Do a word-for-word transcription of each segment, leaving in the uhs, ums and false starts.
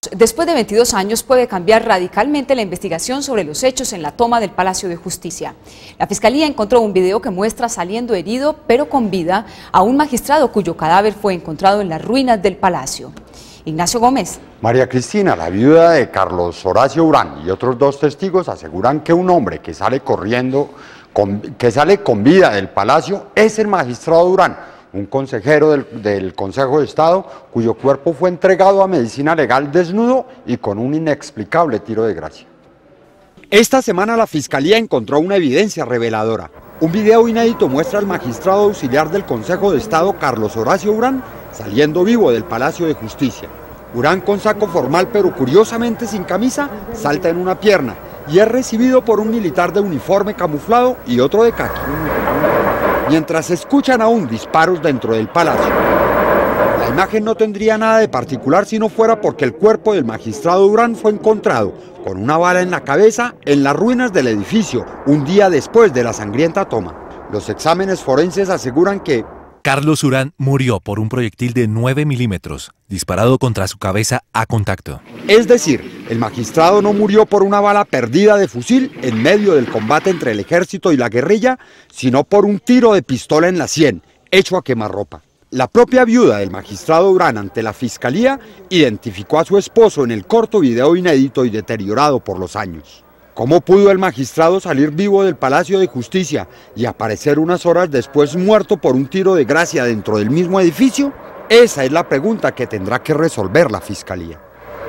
después de veintidós años, puede cambiar radicalmente la investigación sobre los hechos en la toma del Palacio de Justicia. La Fiscalía encontró un video que muestra saliendo herido, pero con vida, a un magistrado cuyo cadáver fue encontrado en las ruinas del palacio. Ignacio Gómez. María Cristina, la viuda de Carlos Horacio Urán, y otros dos testigos aseguran que un hombre que sale corriendo, con, que sale con vida del palacio, es el magistrado Urán, un consejero del, del Consejo de Estado, cuyo cuerpo fue entregado a medicina legal desnudo y con un inexplicable tiro de gracia. Esta semana la Fiscalía encontró una evidencia reveladora. Un video inédito muestra al magistrado auxiliar del Consejo de Estado, Carlos Horacio Urán, saliendo vivo del Palacio de Justicia. Urán, con saco formal pero curiosamente sin camisa, salta en una pierna y es recibido por un militar de uniforme camuflado y otro de caqui. Mientras se escuchan aún disparos dentro del palacio. La imagen no tendría nada de particular si no fuera porque el cuerpo del magistrado Urán fue encontrado con una bala en la cabeza en las ruinas del edificio un día después de la sangrienta toma. Los exámenes forenses aseguran que Carlos Urán murió por un proyectil de nueve milímetros, disparado contra su cabeza a contacto. Es decir, el magistrado no murió por una bala perdida de fusil en medio del combate entre el ejército y la guerrilla, sino por un tiro de pistola en la sien, hecho a quemarropa. La propia viuda del magistrado Urán ante la Fiscalía identificó a su esposo en el corto video inédito y deteriorado por los años. ¿Cómo pudo el magistrado salir vivo del Palacio de Justicia y aparecer unas horas después muerto por un tiro de gracia dentro del mismo edificio? Esa es la pregunta que tendrá que resolver la Fiscalía.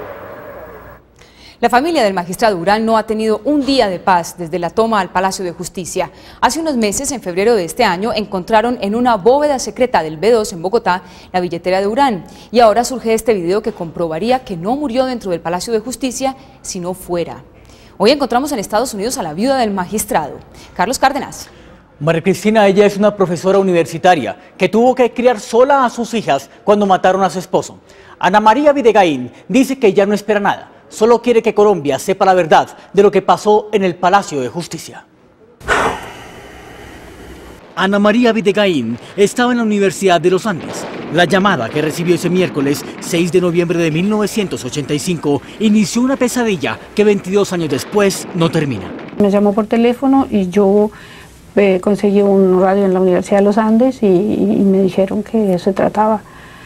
La familia del magistrado Urán no ha tenido un día de paz desde la toma al Palacio de Justicia. Hace unos meses, en febrero de este año, encontraron en una bóveda secreta del B dos en Bogotá la billetera de Urán. Y ahora surge este video que comprobaría que no murió dentro del Palacio de Justicia, sino fuera. Hoy encontramos en Estados Unidos a la viuda del magistrado. Carlos Cárdenas. María Cristina, ella es una profesora universitaria que tuvo que criar sola a sus hijas cuando mataron a su esposo. Ana María Videgaín dice que ya no espera nada, solo quiere que Colombia sepa la verdad de lo que pasó en el Palacio de Justicia. Ana María Videgaín estaba en la Universidad de los Andes. La llamada que recibió ese miércoles seis de noviembre de mil novecientos ochenta y cinco inició una pesadilla que veintidós años después no termina. Me llamó por teléfono y yo eh, conseguí un radio en la Universidad de los Andes y, y me dijeron que se trataba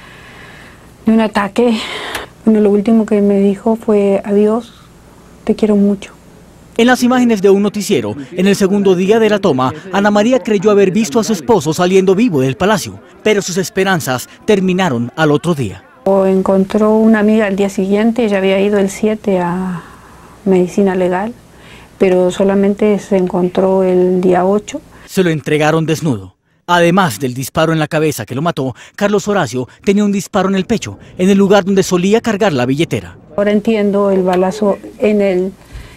de un ataque. Bueno, lo último que me dijo fue: adiós, te quiero mucho. En las imágenes de un noticiero, en el segundo día de la toma, Ana María creyó haber visto a su esposo saliendo vivo del palacio, pero sus esperanzas terminaron al otro día. Encontró una amiga al día siguiente, ella había ido el siete a medicina legal, pero solamente se encontró el día ocho. Se lo entregaron desnudo. Además del disparo en la cabeza que lo mató, Carlos Horacio tenía un disparo en el pecho, en el lugar donde solía cargar la billetera. Ahora entiendo el balazo en el...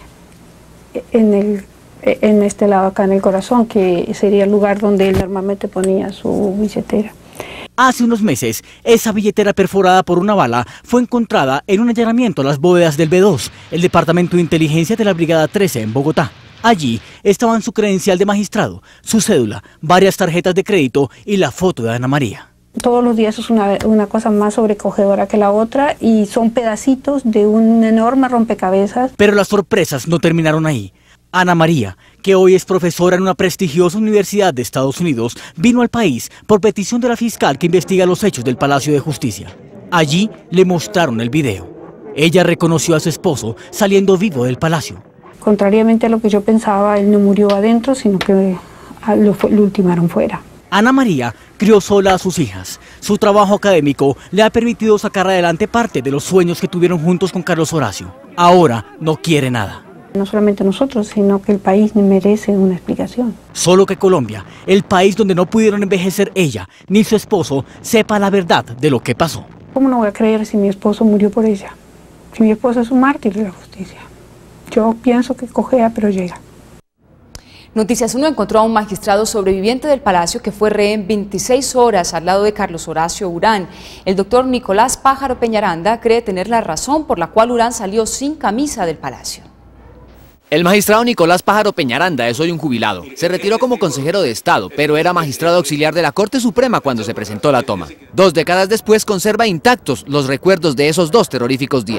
En, el, en este lado acá en el corazón, que sería el lugar donde él normalmente ponía su billetera. Hace unos meses, esa billetera perforada por una bala fue encontrada en un allanamiento a las bóvedas del B dos, el Departamento de Inteligencia de la Brigada trece en Bogotá. Allí estaban su credencial de magistrado, su cédula, varias tarjetas de crédito y la foto de Ana María. Todos los días es una, una cosa más sobrecogedora que la otra y son pedacitos de un enorme rompecabezas. Pero las sorpresas no terminaron ahí. Ana María, que hoy es profesora en una prestigiosa universidad de Estados Unidos, vino al país por petición de la fiscal que investiga los hechos del Palacio de Justicia. Allí le mostraron el video. Ella reconoció a su esposo saliendo vivo del palacio. Contrariamente a lo que yo pensaba, él no murió adentro, sino que lo, lo ultimaron fuera. Ana María crió sola a sus hijas. Su trabajo académico le ha permitido sacar adelante parte de los sueños que tuvieron juntos con Carlos Horacio. Ahora no quiere nada. No solamente nosotros, sino que el país merece una explicación. Solo que Colombia, el país donde no pudieron envejecer ella ni su esposo, sepa la verdad de lo que pasó. ¿Cómo no voy a creer si mi esposo murió por ella? Si mi esposo es un mártir de la justicia. Yo pienso que cojea, pero llega. Noticias uno encontró a un magistrado sobreviviente del palacio que fue rehén veintiséis horas al lado de Carlos Horacio Urán. El doctor Nicolás Pájaro Peñaranda cree tener la razón por la cual Urán salió sin camisa del palacio. El magistrado Nicolás Pájaro Peñaranda es hoy un jubilado. Se retiró como consejero de Estado, pero era magistrado auxiliar de la Corte Suprema cuando se presentó la toma. Dos décadas después conserva intactos los recuerdos de esos dos terroríficos días.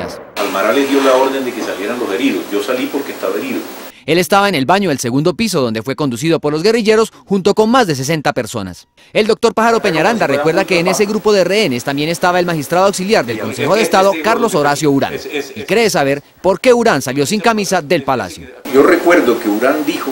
Almará les dio la orden de que salieran los heridos. Yo salí porque estaba herido. Él estaba en el baño del segundo piso, donde fue conducido por los guerrilleros junto con más de sesenta personas. El doctor Pájaro Peñaranda recuerda que en ese grupo de rehenes también estaba el magistrado auxiliar del Consejo de Estado, Carlos Horacio Urán, y cree saber por qué Urán salió sin camisa del palacio. Yo recuerdo que Urán dijo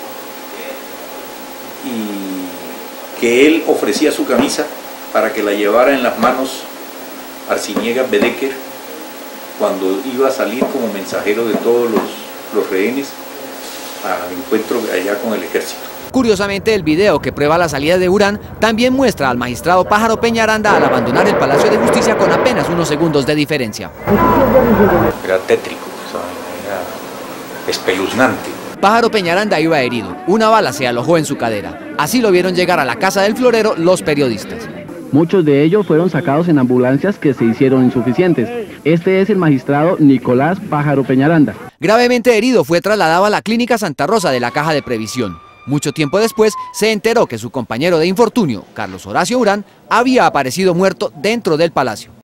y que él ofrecía su camisa para que la llevara en las manos Arciniegas Bedecker cuando iba a salir como mensajero de todos los, los rehenes al encuentro allá con el ejército. Curiosamente, el video que prueba la salida de Urán también muestra al magistrado Pájaro Peñaranda al abandonar el Palacio de Justicia con apenas unos segundos de diferencia. Era tétrico, era espeluznante. Pájaro Peñaranda iba herido, una bala se alojó en su cadera. Así lo vieron llegar a la casa del florero los periodistas. Muchos de ellos fueron sacados en ambulancias que se hicieron insuficientes. Este es el magistrado Nicolás Pájaro Peñaranda. Gravemente herido, fue trasladado a la Clínica Santa Rosa de la Caja de Previsión. Mucho tiempo después se enteró que su compañero de infortunio, Carlos Horacio Urán, había aparecido muerto dentro del palacio.